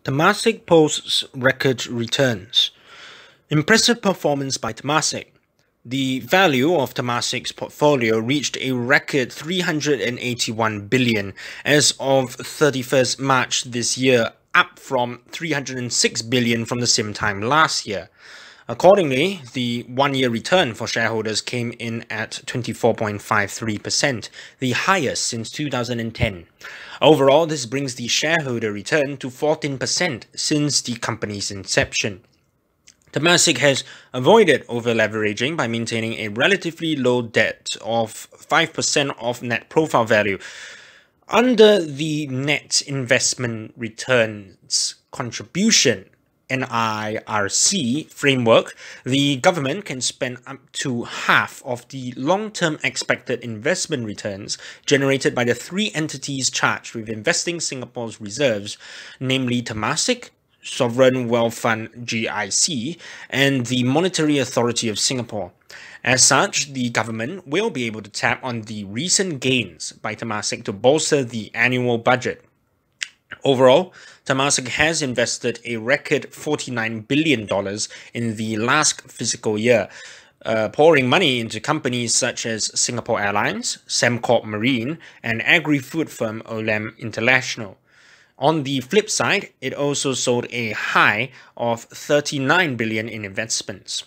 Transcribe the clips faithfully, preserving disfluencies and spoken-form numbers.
Temasek posts record returns. Impressive performance by Temasek. The value of Temasek's portfolio reached a record three hundred eighty-one billion dollars as of thirty-first March this year, up from three hundred six billion dollars from the same time last year. Accordingly, the one-year return for shareholders came in at twenty-four point five three percent, the highest since two thousand ten. Overall, this brings the shareholder return to fourteen percent since the company's inception. Temasek has avoided over-leveraging by maintaining a relatively low debt of five percent of net profile value. Under the net investment returns contribution N I R C framework, the government can spend up to half of the long-term expected investment returns generated by the three entities charged with investing Singapore's reserves, namely Temasek, Sovereign Wealth Fund G I C, and the Monetary Authority of Singapore. As such, the government will be able to tap on the recent gains by Temasek to bolster the annual budget. Overall, Temasek has invested a record forty-nine billion dollars in the last fiscal year, uh, pouring money into companies such as Singapore Airlines, Sembcorp Marine, and agri-food firm Olam International. On the flip side, it also sold a high of thirty-nine billion dollars in investments.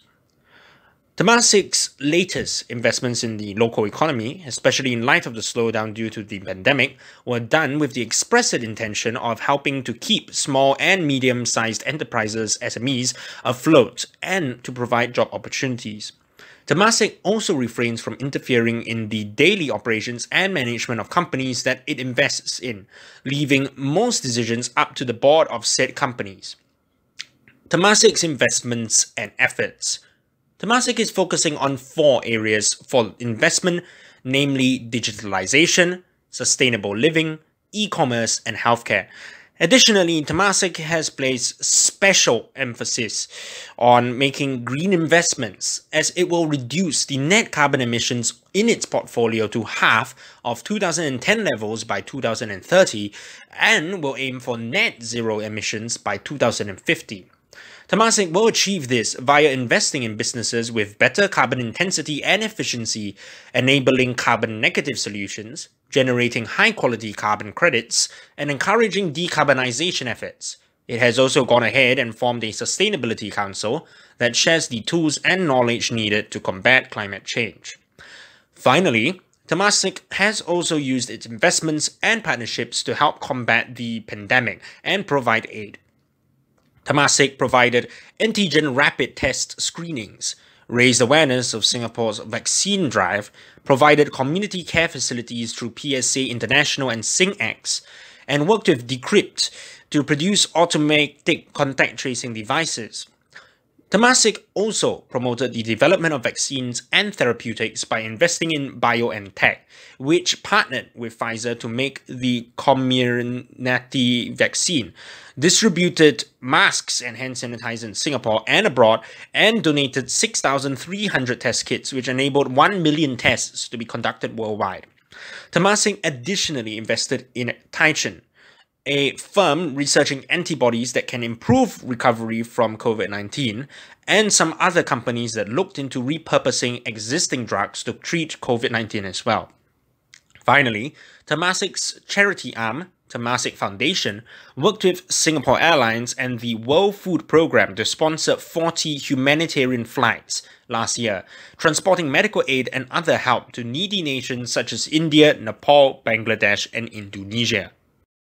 Temasek's latest investments in the local economy, especially in light of the slowdown due to the pandemic, were done with the expressed intention of helping to keep small and medium-sized enterprises S M Es afloat and to provide job opportunities. Temasek also refrains from interfering in the daily operations and management of companies that it invests in, leaving most decisions up to the board of said companies. Temasek's investments and efforts. Temasek is focusing on four areas for investment, namely digitalization, sustainable living, e-commerce, and healthcare. Additionally, Temasek has placed special emphasis on making green investments, as it will reduce the net carbon emissions in its portfolio to half of two thousand ten levels by two thousand thirty and will aim for net zero emissions by two thousand fifty. Temasek will achieve this via investing in businesses with better carbon intensity and efficiency, enabling carbon-negative solutions, generating high-quality carbon credits, and encouraging decarbonization efforts. It has also gone ahead and formed a sustainability council that shares the tools and knowledge needed to combat climate change. Finally, Temasek has also used its investments and partnerships to help combat the pandemic and provide aid. Temasek provided antigen rapid test screenings, raised awareness of Singapore's vaccine drive, provided community care facilities through P S A International and SingX, and worked with Decrypt to produce automatic contact tracing devices. Temasek also promoted the development of vaccines and therapeutics by investing in BioNTech, which partnered with Pfizer to make the Comirnaty vaccine, distributed masks and hand sanitizer in Singapore and abroad, and donated six thousand three hundred test kits, which enabled one million tests to be conducted worldwide. Temasek additionally invested in Taichin, a firm researching antibodies that can improve recovery from COVID nineteen, and some other companies that looked into repurposing existing drugs to treat COVID nineteen as well. Finally, Temasek's charity arm, Temasek Foundation, worked with Singapore Airlines and the World Food Programme to sponsor forty humanitarian flights last year, transporting medical aid and other help to needy nations such as India, Nepal, Bangladesh, and Indonesia.